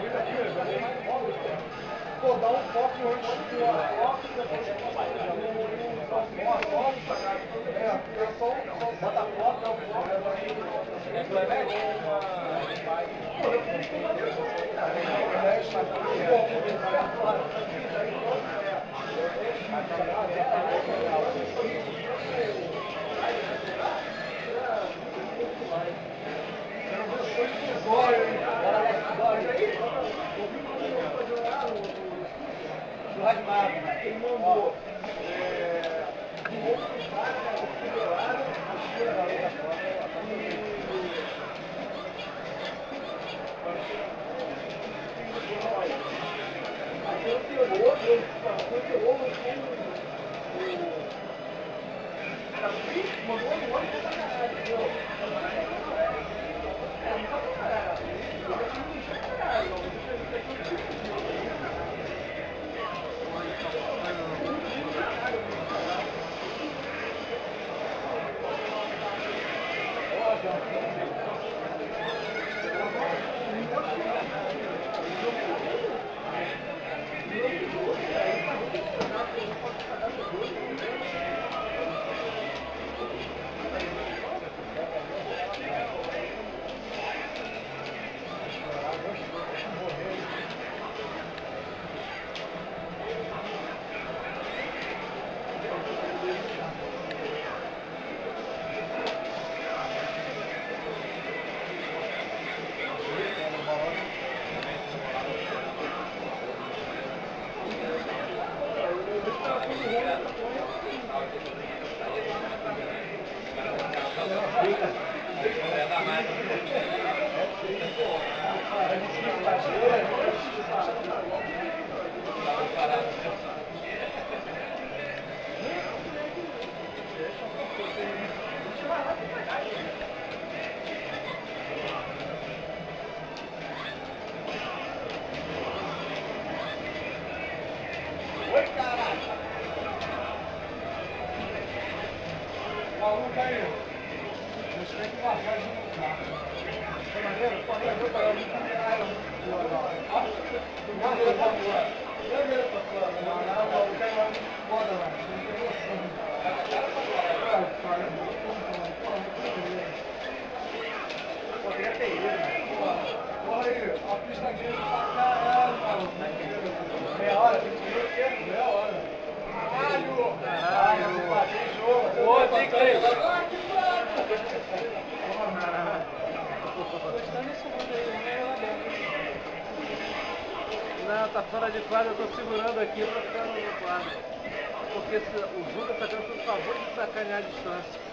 Pô, dá um foco antes do foco, depois bota a foto, dá o foco. É Clemente? Ele mandou um outro cara, configuraram a tira da Oi, caralho! O aluno tá aí. Você tem que marcar de montar. Foi maneiro? Pô, eu vou pagar muito caro. Não, eu vou agora. Eu mesmo, papai. Não, o cara é muito foda, mano. Não tem noção. Pô, queria ter ido, mano. Porra aí, a pista grande pra caralho, mano. Meia hora, tem que ir o quê? Meia hora. Caralho! Caralho! Tem jogo. Ô, tem que ir. Gostando desse mundo aí, não é ela aberta. Não, tá fora de quadro, eu tô segurando aqui pra ficar no quadro. Porque o Zuka tá tendo por favor de sacanear a distância.